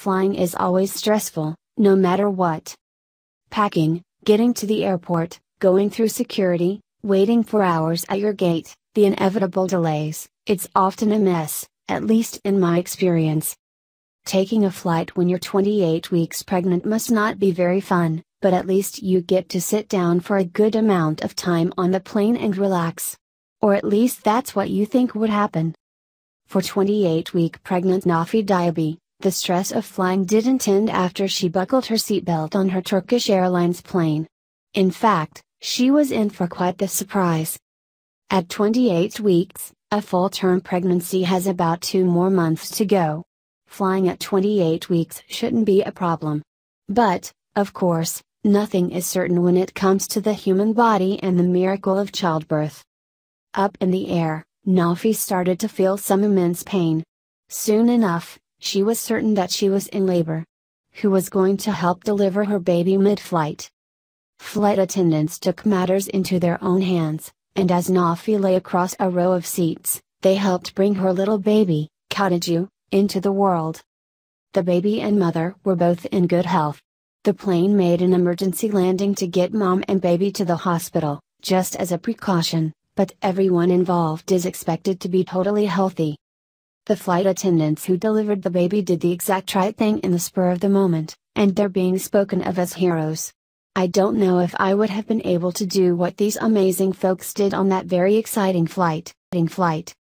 Flying is always stressful, no matter what. Packing, getting to the airport, going through security, waiting for hours at your gate, the inevitable delays, it's often a mess, at least in my experience. Taking a flight when you're 28 weeks pregnant must not be very fun, but at least you get to sit down for a good amount of time on the plane and relax. Or at least that's what you think would happen. For 28-week pregnant Nafi Diaby, the stress of flying didn't end after she buckled her seatbelt on her Turkish Airlines plane. In fact, she was in for quite the surprise. At 28 weeks, a full-term pregnancy has about 2 more months to go. Flying at 28 weeks shouldn't be a problem. But, of course, nothing is certain when it comes to the human body and the miracle of childbirth. Up in the air, Nafi started to feel some immense pain. Soon enough, she was certain that she was in labor. Who was going to help deliver her baby mid-flight? Flight attendants took matters into their own hands, and as Nafi lay across a row of seats, they helped bring her little baby, Khadiju, into the world. The baby and mother were both in good health. The plane made an emergency landing to get mom and baby to the hospital, just as a precaution, but everyone involved is expected to be totally healthy. The flight attendants who delivered the baby did the exact right thing in the spur of the moment, and they're being spoken of as heroes. I don't know if I would have been able to do what these amazing folks did on that very exciting flight.